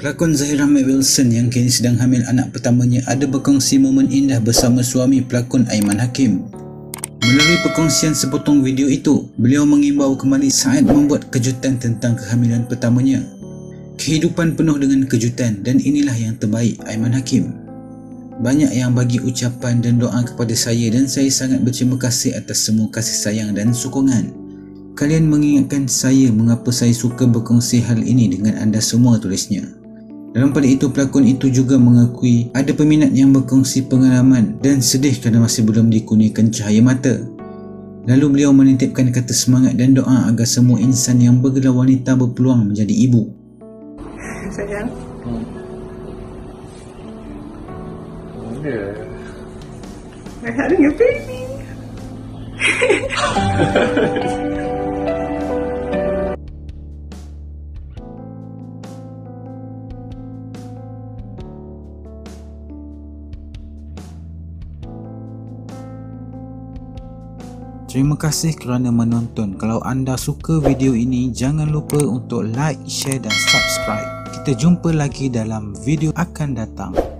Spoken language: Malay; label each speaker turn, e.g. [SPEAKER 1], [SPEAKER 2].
[SPEAKER 1] Pelakon Zahirah MacWilson yang kini sedang hamil anak pertamanya ada berkongsi momen indah bersama suami pelakon Aiman Hakim. Melalui perkongsian sepotong video itu, beliau mengimbau kembali saat membuat kejutan tentang kehamilan pertamanya. Kehidupan penuh dengan kejutan dan inilah yang terbaik Aiman Hakim. Banyak yang bagi ucapan dan doa kepada saya dan saya sangat berterima kasih atas semua kasih sayang dan sokongan. Kalian mengingatkan saya mengapa saya suka berkongsi hal ini dengan anda semua, tulisnya. Dalam pada itu, pelakon itu juga mengakui ada peminat yang berkongsi pengalaman dan sedih kerana masih belum dikurniakan cahaya mata. Lalu beliau menitipkan kata semangat dan doa agar semua insan yang bergelar wanita berpeluang menjadi ibu.
[SPEAKER 2] Sayang. I'm having a baby.
[SPEAKER 1] Terima kasih kerana menonton. Kalau anda suka video ini, jangan lupa untuk like, share dan subscribe. Kita jumpa lagi dalam video akan datang.